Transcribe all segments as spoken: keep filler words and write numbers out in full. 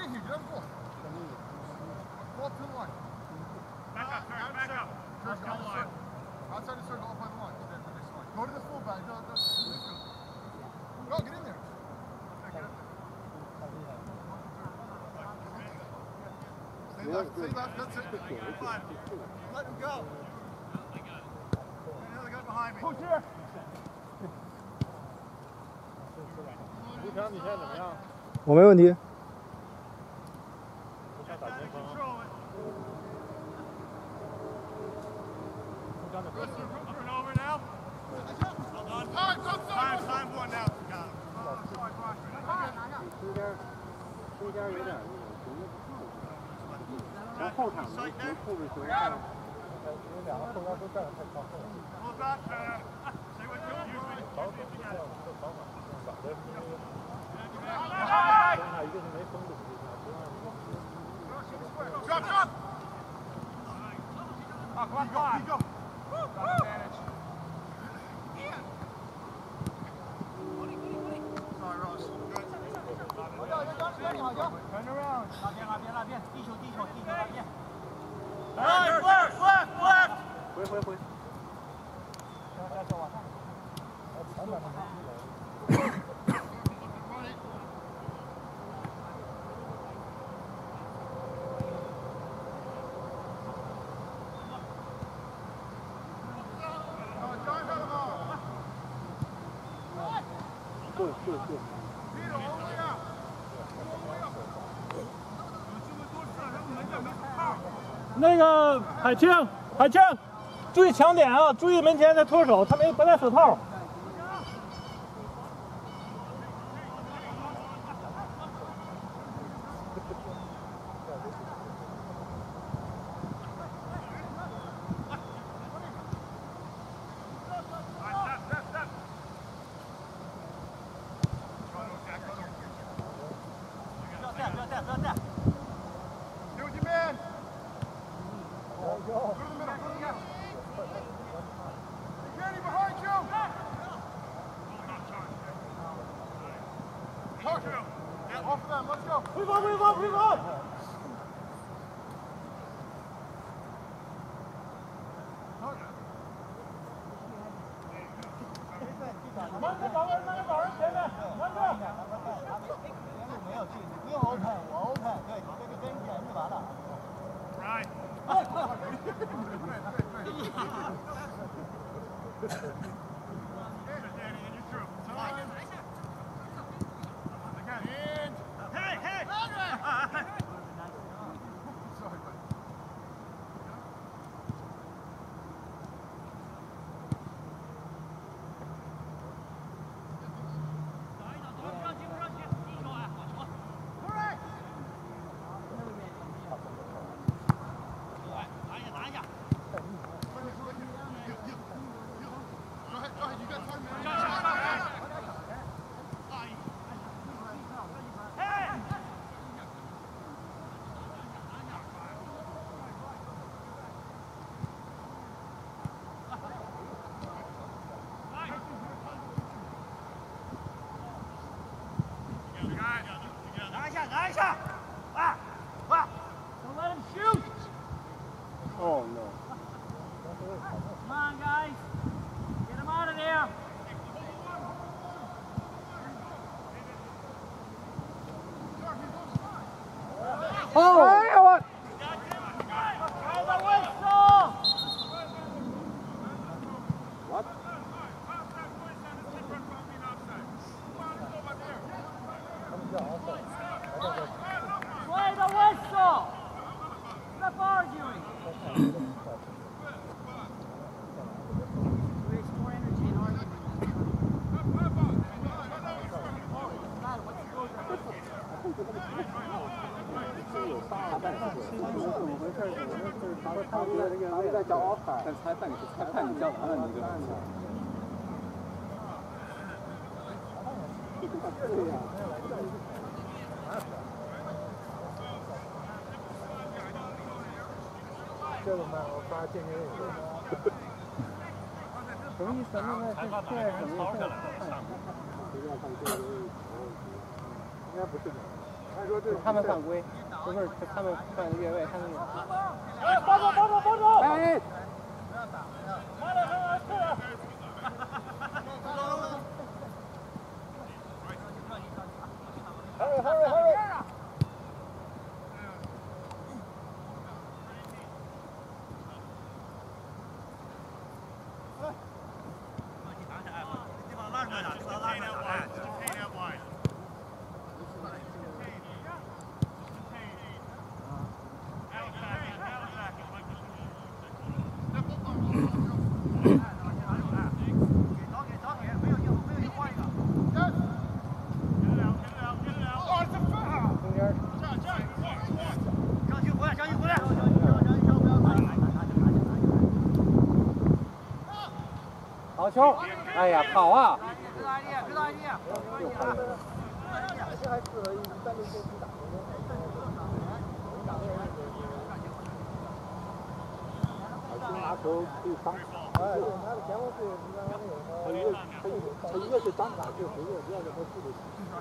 in here. Get on the ball. Go up to the line. Back up, Serge, back up. Serge, outside the circle. Outside the circle, up by the line. The next line. Go to the fullback. Go, go, go, get in there. Stay left, stay left, that's it. Let him go. Another guy behind me. Push here. 你现在怎么样？ 我没问题。 打前锋。 Over now. Time, time, time for now. Got him. 中间，中间有点那个，从后场从后边球看，因为两个后腰都站得太靠后了。 Pull back, uh, say what you usually do. 一个是没封住。 Drop, drop. Oh, come on, come on. Go. Advantage. Sorry, Ross. Turn around. 那边那边那边，地球地球地球那边。 Left, left, left, left. 回回回。 再手往上。 前面对对对。 那个海清，海清，注意抢点啊！注意门前的脱手，他没不戴手套。回防回防回防！慢着找人，慢着找人，前面慢着。 没有去，你不用 open， 我 open， 对，你这个跟前就完了。 Right. 拿一下，拿一下，啊啊 Don't let him shoot. Oh no. Come on, guys. Get him out of there. Oh! 哎呀我！ Try the whistle. What? Play the whistle. Stop arguing. Waste more energy in arguing. But 但裁判你是裁判，你叫完了你就。对呀。 这怎么办？我发见面礼。 什么意思？那那现在什么意思？应该不是的。 他们犯规，不是他们犯越位，他们。 哎，包住包住包住！ 哎。 快点快点快点！ Hurry, hurry, hurry! 好球！哎呀，跑啊！又跑了。这还适合一三六线去打。拿球可以挡。哎，他的前锋是刚刚那个，他一个他一个他一个是挡卡就回个，第二个他速度。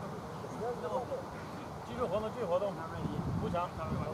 技术活动，技术活动，不强。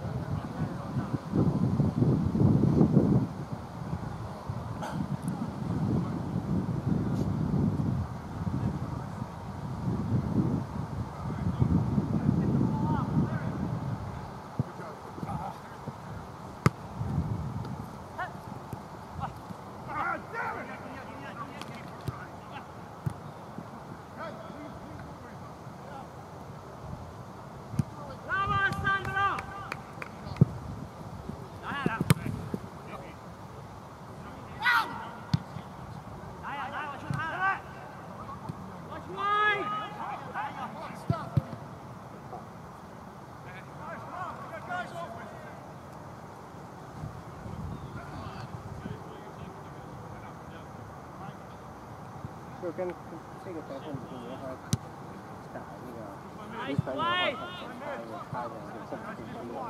就跟这个裁判就没法打那个一传一后差一点就这么进去了。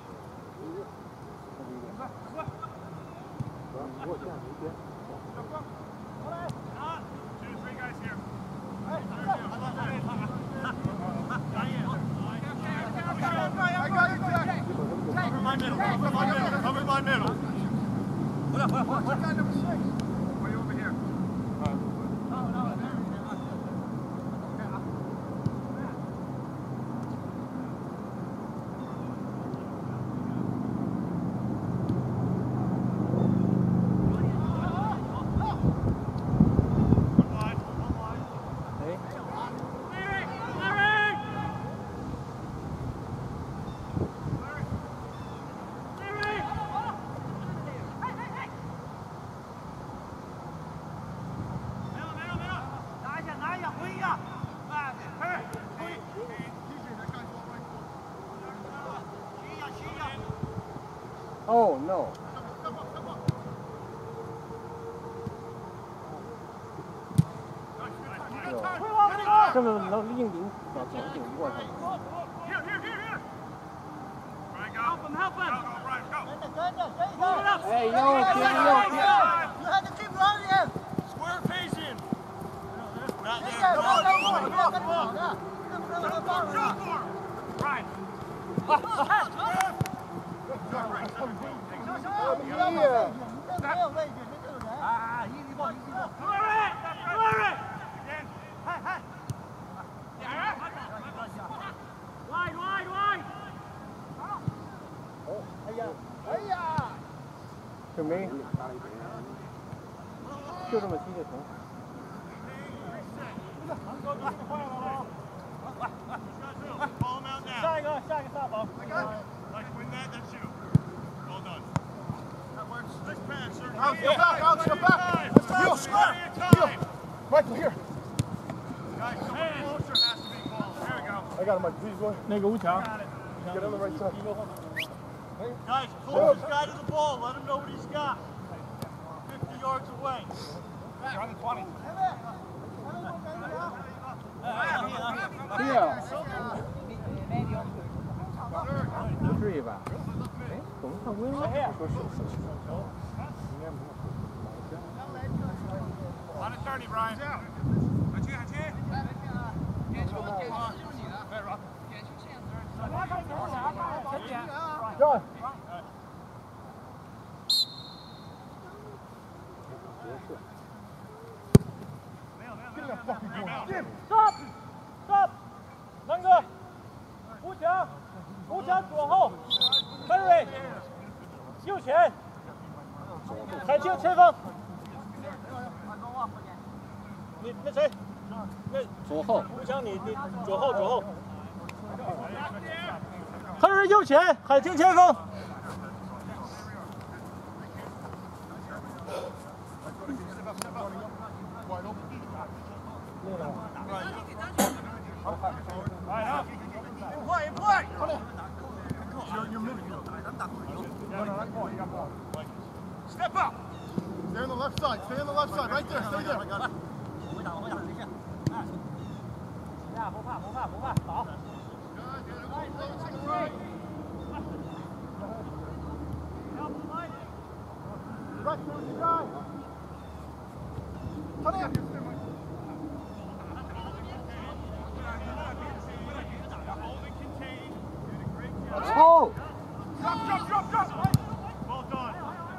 如果这样没边。 Cover my middle. Cover my middle. Cover my middle. Hold up, hold up, hold up. What's guy number six? Why are you over here? Oh no! 这么能硬顶小强顶不过他。哎，右边右边。 Square facing. Not there. Right. 没有位置，没有人。啊，一米报，一米报。嗨嗨。Wide, wide, wide. 哎呀，哎呀， 就没，就这么踢就行。 下一个，下一个下宝。 Out, get back, out, get back. Heel, heel. Michael, here. Guys, someone closer has to be called. There we go. I got him, Mike. Please go. 那个吴强。 Get on the right side. Guys, closest guy to the ball. Let him know what he's got. fifty yards away. You're on the twenty. Here. 不至于吧？哎，怎么犯规了？说手手手球，应该没有手。 On at thirty, Brian. 海清，海清。点球，点球就是你的。对，Rob。点球线。 John. Stop! Stop! 南哥，吴强，吴强左后 ，Henry， 右前，海清前锋。你那谁？那左后。 吴强，你你左后左后。Henry 右前，海清前锋。 Step up. Stay on the left side. Stay on the left side. Right there. Stay there. 不怕不怕不怕，好。 Oh! Drop, drop, drop, drop. Well done.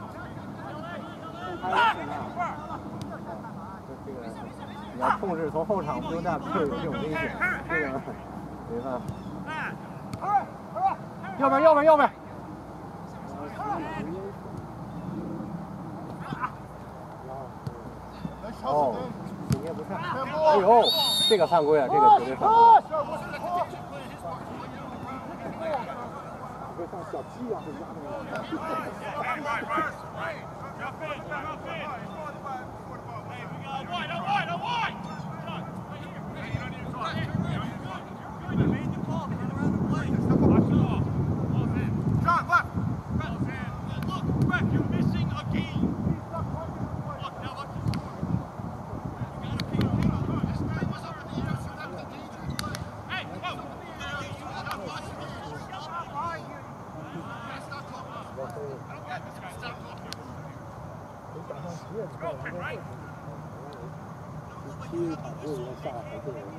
你要控制从后场不用大会有这种危险，这个没办法。右边右边右边。哦，你也不看。哎呦，这个犯规啊，这个绝对犯规。像小鸡一样会压着你。 Right, right, right. Jump in, jump in. Hey, we got a wide, a wide, a wide. John, right here. Hey, you don't need to talk. You don't need to talk. You're good. You made the ball. Get around the plate. Watch the ball. Ball's in. John, left. Ball's in. Look, Brett, you're missing a game. Look, now watch this score. You gotta pay attention. This guy was over the air, so that was a dangerous play. Hey, whoa. Stop watching this. Stop behind you. Stop talking. I don't get this guy. Stop talking. Go, Ken, right? 七场就应该下来这个。 If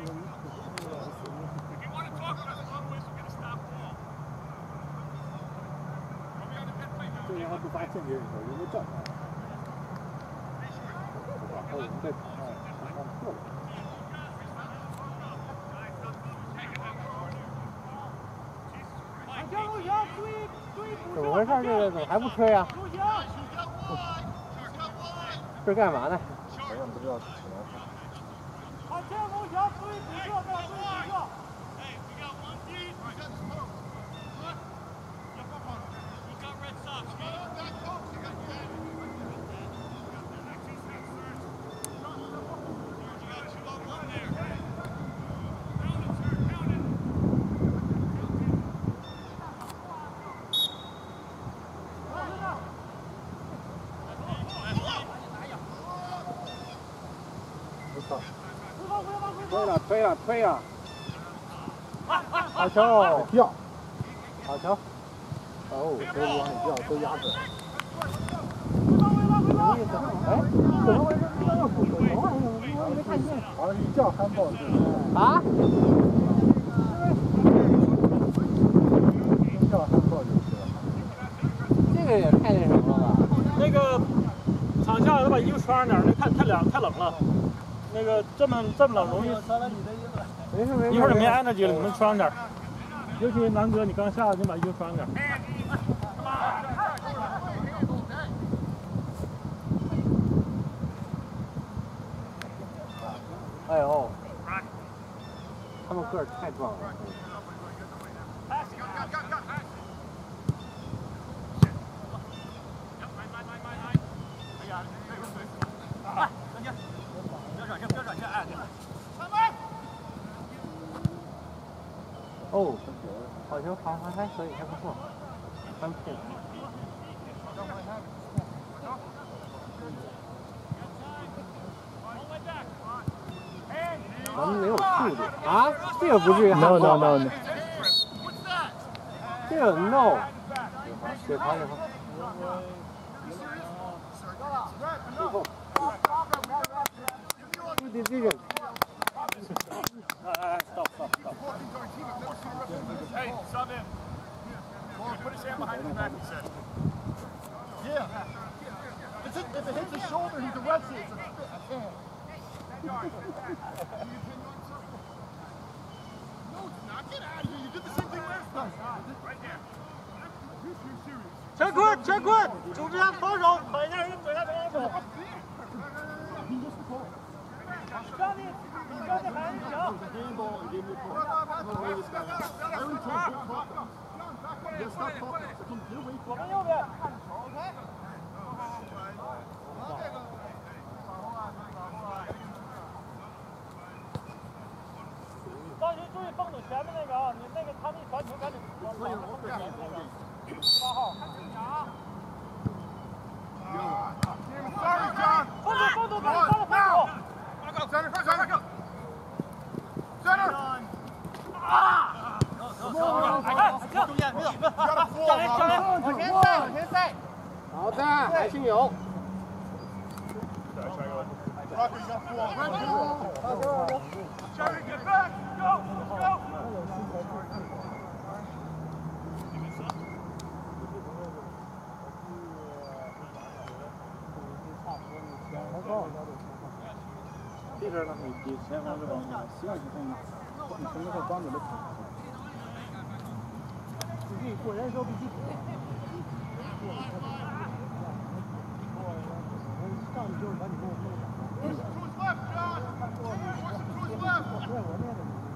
you want to talk about the long ways, we're going to stop ball. Are we on the pit plate now? 这让他不发现这个时候，因为正好。然后我们在场上场上错了。怎么回事？这个怎么还不吹啊？这是干嘛呢？我也不知道是什么。 海清吴强，注意补射，注意补射。 Hey, we got one deep. We got the smoke. Look. Jump up on him. He got Red Sox. You got that coach. You got that. You got two on one there. Count it, sir. Count it. 推了，推了，推了！好球！掉，好球！哦，这往里掉，都压着。什么意思？哎，怎么回事？这要补球啊？我没看见。好像一叫handball是啊？叫handball就是了。这个也太那什么了吧？ 那个场下都把衣服穿上点，那太太凉太冷了。 那个这么这么冷容易， 没事没事， 一会儿就没 energy 了，你们穿上点。尤其南哥，你刚下来，你把衣服穿上点。 哎呦，他们个儿太壮了。 哦，好球，好，还还可以，还不错，还不错。咱们没有速度啊，这个不至于。No no no no。这个 no。水旁水旁。最后。这这个。 Hey, stop in. Put it stand behind his back, he said. Yeah. It's a, if it hits his shoulder, he directs it. It's a, I can't. No, it's not. Get out of here. You did the same thing last time. Right there. You're too serious. 陈坤，陈坤，组织他防守，狠一下人嘴下防守。上去，上去喊人抢。我们右边。张军注意蹦走前面那个啊，你那个他们一传球赶紧往往前面那个。八号。 Sorry, John. 放走放走，赶紧放了放走。 Center, center, go. Center. Ah! Go, go, go. 哎，中间没有，没有。教练，教练，往前塞，往前塞。 好的，还是有。 Rocky, you got four. Red ball. Jerry, get back. Go, go. 这边呢，你比前方这方面，希望是从你从这个帮着的。 自己过人的时候必须补。上去就是把你给我弄的。 Who's left, John? Who's left?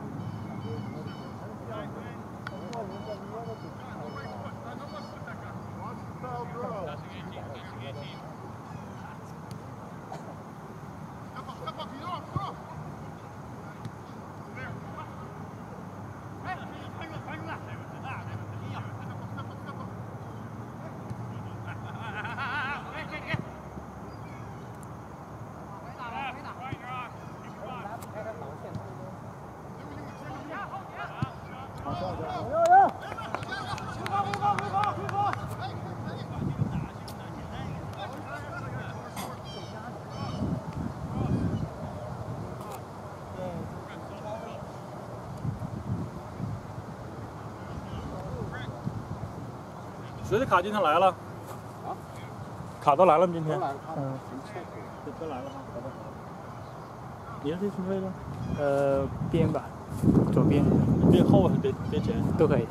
Foul throw. Step up, step up, he's off, go! There. Hey, hang on, hang on. Step up, step up, step up. Hey, hey, hey. 谁的卡今天来了？啊？卡都来了，今天。嗯。都来了吗？你是什么位置？ 呃，边吧，左边。 边后还是边边前？ 都可以。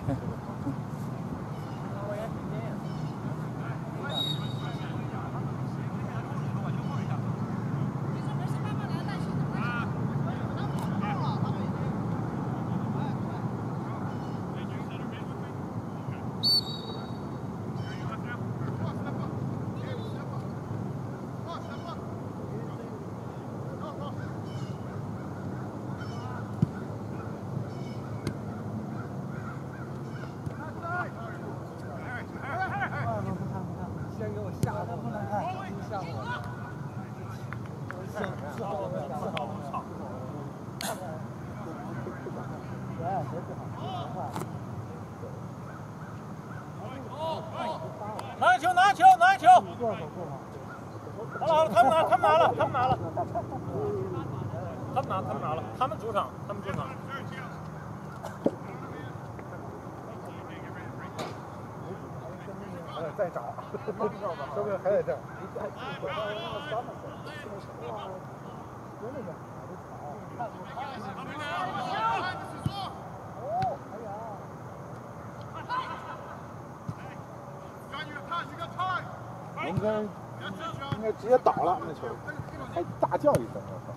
拿球，拿球，拿球！好了好了，他们拿，他们拿了，他们拿了，他们拿，他们拿了，他们主场，他们主场。 再找，说不定还在这儿。 应该应该直接倒了那球，还大叫一声，我操！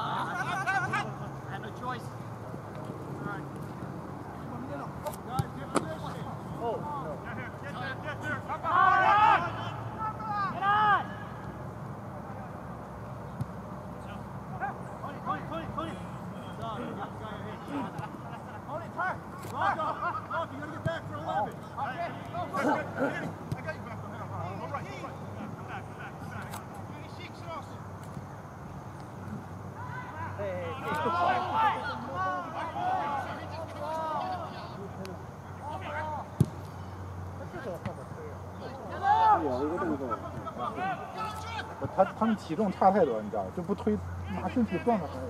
有一个动作，他他们体重差太多，你知道，就不推，拿身体撞着他。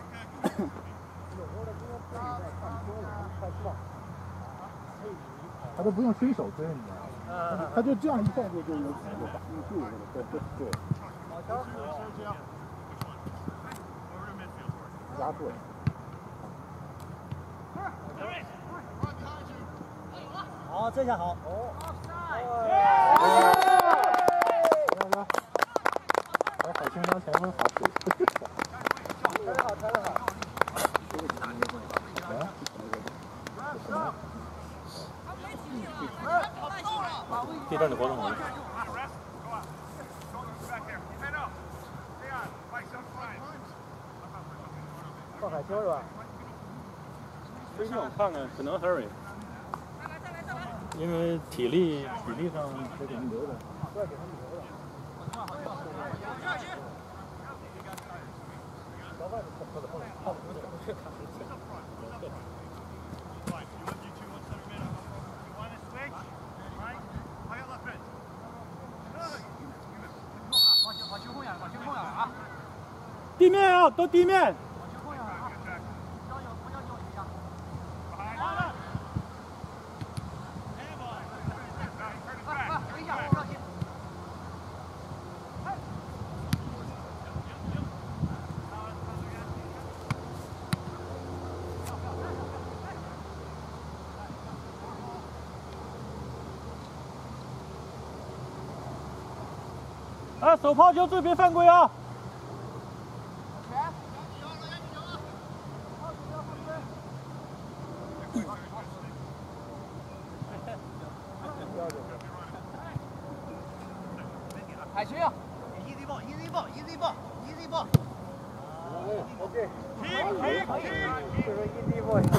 有时候他看多了，快撞。 他都不用伸手追，你知道吗？他就这样一动作就有几个反应，就有对对对。压对。 好，这下好。哦。 来来，来，海清当前锋好水。 抬得好，抬得好。 来。什么？ 第三的活动吗？ 放海清是吧？ 最近我看看，可能 Harry， 因为体力体力上有点留的。 不要给他们留的。老外的后头后头后头去看。 地面啊，都地面。啊，手抛球这边犯规啊！ 海清 ，easy ball，easy ball，easy ball，easy ball。 OK。 Keep, keep, keep. easy ball。